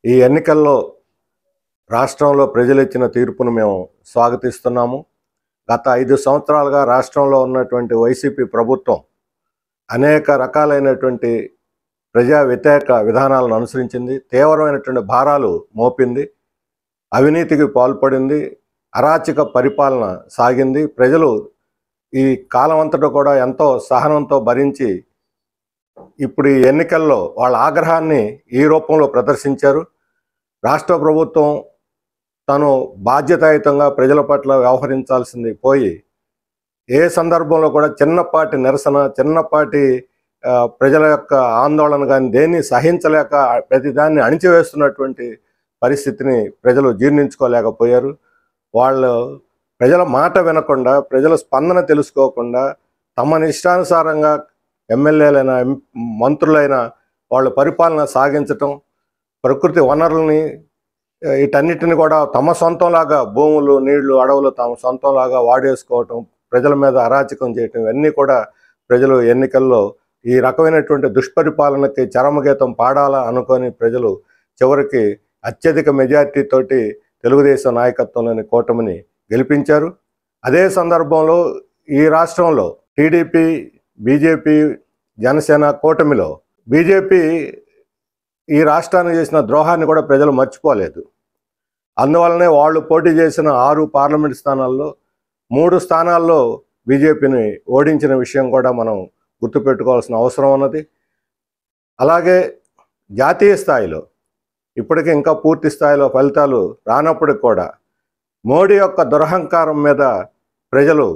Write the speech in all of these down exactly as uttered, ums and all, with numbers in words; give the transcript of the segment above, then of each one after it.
ఈ ఎన్నికల్లో రాష్ట్రంలో ప్రజలు ఇచ్చిన తీర్పును మేము స్వాగతిస్తున్నాము. గత ఐదు సంవత్సరాలుగా రాష్ట్రంలో ఉన్నటువంటి వైసీపీ ప్రభుత్వం అనేక రకాలైనటువంటి ప్రజా వ్యతిరేక విధానాలను అనుసరించింది, తీవ్రమైనటువంటి భారాలు మోపింది, అవినీతికి పాల్పడింది, అరాచక పరిపాలన సాగింది. ప్రజలు ఈ కాలం అంతటా కూడా ఎంతో సహనంతో భరించి ఇప్పుడు ఈ ఎన్నికల్లో వాళ్ళ ఆగ్రహాన్ని ఈ రూపంలో ప్రదర్శించారు. రాష్ట్ర ప్రభుత్వం తను బాధ్యతాయుతంగా ప్రజల పట్ల వ్యవహరించాల్సింది పోయి ఏ సందర్భంలో కూడా చిన్నపాటి నిరసన, చిన్నపాటి ప్రజల యొక్క ఆందోళన కానీ దేన్ని సహించలేక ప్రతిదాన్ని అణిచివేస్తున్నటువంటి పరిస్థితిని ప్రజలు జీర్ణించుకోలేకపోయారు. వాళ్ళు ప్రజల మాట వినకుండా, ప్రజల స్పందన తెలుసుకోకుండా తమ ఇష్టానుసారంగా ఎమ్మెల్యేలైన మంత్రులైన వాళ్ళ పరిపాలన సాగించటం, ప్రకృతి వనరుల్ని వీటన్నిటిని కూడా తమ సొంతంలాగా భూములు, నీళ్లు, అడవులు తమ సొంతంలాగా వాడేసుకోవటం, ప్రజల మీద అరాచకం చేయటం, ఇవన్నీ కూడా ప్రజలు ఎన్నికల్లో ఈ రకమైనటువంటి దుష్పరిపాలనకి చరమగీతం పాడాలా అనుకొని ప్రజలు చివరికి అత్యధిక మెజార్టీతోటి తెలుగుదేశం నాయకత్వంలోని కూటమిని గెలిపించారు. అదే సందర్భంలో ఈ రాష్ట్రంలో టీడీపీ, బీజేపీ, జనసేన కూటమిలో బీజేపీ ఈ రాష్ట్రానికి చేసిన ద్రోహాన్ని కూడా ప్రజలు మర్చిపోలేదు. అందువల్లనే వాళ్ళు పోటీ చేసిన ఆరు పార్లమెంట్ స్థానాల్లో మూడు స్థానాల్లో బీజేపీని ఓడించిన విషయం కూడా మనం గుర్తుపెట్టుకోవాల్సిన అవసరం ఉన్నది. అలాగే జాతీయ స్థాయిలో ఇప్పటికీ ఇంకా పూర్తి స్థాయిలో ఫలితాలు రానప్పటికి కూడా మోడీ యొక్క దురహంకారం మీద ప్రజలు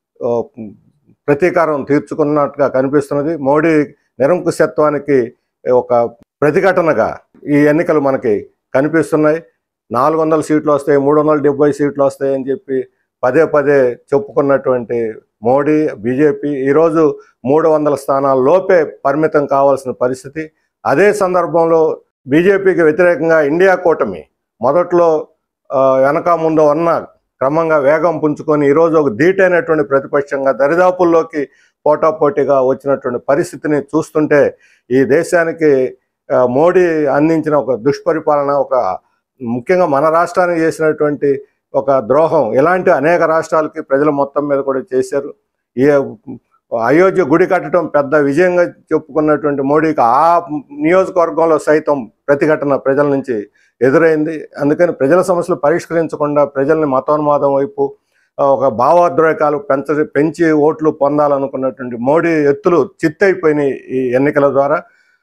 ప్రతీకారం తీర్చుకున్నట్టుగా కనిపిస్తున్నది. మోడీ నిరంకుశత్వానికి ఒక ప్రతిఘటనగా ఈ ఎన్నికలు మనకి కనిపిస్తున్నాయి. నాలుగు వందల సీట్లు వస్తాయి, మూడు వందల డెబ్బై సీట్లు వస్తాయి అని చెప్పి పదే పదే చెప్పుకున్నటువంటి మోడీ, బీజేపీ ఈరోజు మూడు వందల స్థానాల లోపే పరిమితం కావాల్సిన పరిస్థితి. అదే సందర్భంలో బీజేపీకి వ్యతిరేకంగా ఇండియా కూటమి మొదట్లో వెనక ముందు ఉన్న క్రమంగా వేగం పుంజుకొని ఈరోజు ఒక ధీటైనటువంటి ప్రతిపక్షంగా దరిదాపుల్లోకి పోటాపోటీగా వచ్చినటువంటి పరిస్థితిని చూస్తుంటే ఈ దేశానికి మోడీ అందించిన ఒక దుష్పరిపాలన, ఒక ముఖ్యంగా మన రాష్ట్రానికి చేసినటువంటి ఒక ద్రోహం ఇలాంటి అనేక రాష్ట్రాలకి ప్రజల మొత్తం మీద కూడా చేశారు. ఈ అయోధ్య గుడి కట్టడం పెద్ద విజయంగా చెప్పుకున్నటువంటి మోడీకి ఆ నియోజకవర్గంలో సైతం ప్రతిఘటన ప్రజల నుంచి ఎదురైంది. అందుకని ప్రజల సమస్యలు పరిష్కరించకుండా ప్రజల్ని మతోన్మాదం వైపు ఒక భావోద్రేకాలు పెంచ పెంచి ఓట్లు పొందాలనుకున్నటువంటి మోడీ ఎత్తులు చిత్తైపోయినాయి ఈ ఎన్నికల ద్వారా.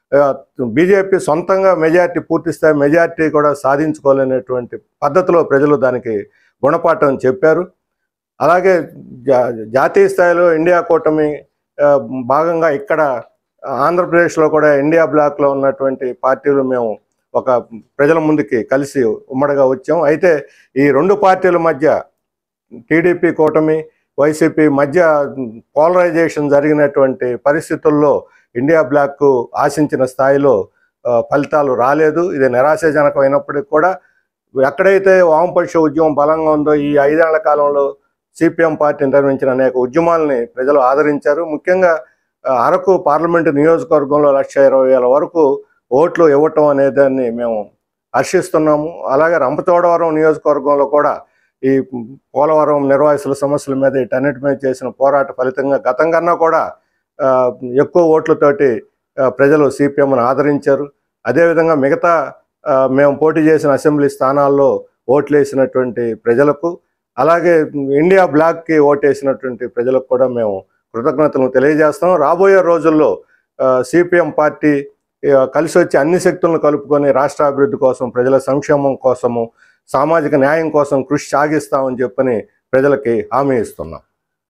బీజేపీ సొంతంగా మెజార్టీ పూర్తిస్థాయి మెజార్టీ కూడా సాధించుకోలేనటువంటి పద్ధతిలో ప్రజలు దానికి గుణపాఠం చెప్పారు. అలాగే జాతీయ స్థాయిలో ఇండియా కూటమి భాగంగా ఇక్కడ ఆంధ్రప్రదేశ్లో కూడా ఇండియా బ్లాక్లో ఉన్నటువంటి పార్టీలు మేము ఒక ప్రజల ముందుకి కలిసి ఉమ్మడిగా వచ్చాం. అయితే ఈ రెండు పార్టీల మధ్య టీడీపీ కూటమి, వైసీపీ మధ్య పోలరైజేషన్ జరిగినటువంటి పరిస్థితుల్లో ఇండియా బ్లాక్ ఆశించిన స్థాయిలో ఫలితాలు రాలేదు. ఇది నిరాశాజనకమైనప్పటికీ కూడా ఎక్కడైతే వామపక్ష ఉద్యమం బలంగా ఉందో ఈ ఐదేళ్ల కాలంలో సిపిఎం పార్టీ నిర్వహించిన అనేక ఉద్యమాలని ప్రజలు ఆదరించారు. ముఖ్యంగా అరకు పార్లమెంటు నియోజకవర్గంలో లక్ష ఇరవై వేల వరకు ఓట్లు ఇవ్వటం అనేదాన్ని మేము హర్షిస్తున్నాము. అలాగే రంపచోడవరం నియోజకవర్గంలో కూడా ఈ పోలవరం నిర్వాసితుల సమస్యల మీద వీటన్నిటి మీద చేసిన పోరాట ఫలితంగా గతం కన్నా కూడా ఎక్కువ ఓట్లతోటి ప్రజలు సిపిఎంను ఆదరించారు. అదేవిధంగా మిగతా మేము పోటీ చేసిన అసెంబ్లీ స్థానాల్లో ఓట్లు వేసినటువంటి ప్రజలకు, అలాగే ఇండియా బ్లాక్కి ఓటేసినటువంటి ప్రజలకు కూడా మేము కృతజ్ఞతలను తెలియజేస్తాం. రాబోయే రోజుల్లో సిపిఎం పార్టీ కలిసి వచ్చి అన్ని శక్తులను కలుపుకొని రాష్ట్ర అభివృద్ధి కోసం, ప్రజల సంక్షేమం కోసము, సామాజిక న్యాయం కోసం కృషి సాగిస్తామని చెప్పని ప్రజలకి హామీ ఇస్తున్నాం.